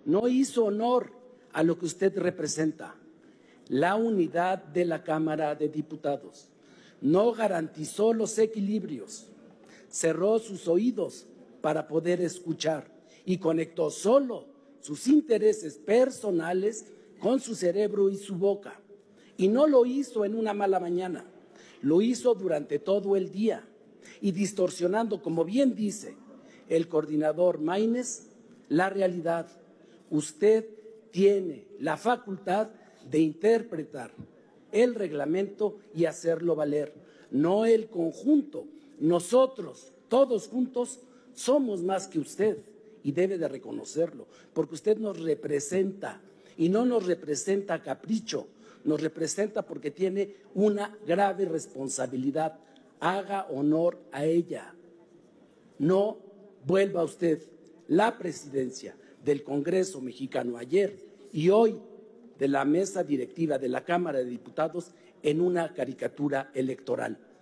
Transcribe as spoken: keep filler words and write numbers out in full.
no hizo honor a lo que usted representa, la unidad de la Cámara de Diputados. No garantizó los equilibrios, cerró sus oídos para poder escuchar y conectó solo sus intereses personales con su cerebro y su boca. Y no lo hizo en una mala mañana, lo hizo durante todo el día y distorsionando, como bien dice el coordinador Maínez, la realidad. Usted tiene la facultad de interpretar el reglamento y hacerlo valer, no el conjunto. Nosotros, todos juntos, somos más que usted y debe de reconocerlo, porque usted nos representa y no nos representa a capricho, nos representa porque tiene una grave responsabilidad. Haga honor a ella. No vuelva usted la presidencia del Congreso mexicano ayer y hoy de la mesa directiva de la Cámara de Diputados en una caricatura electoral.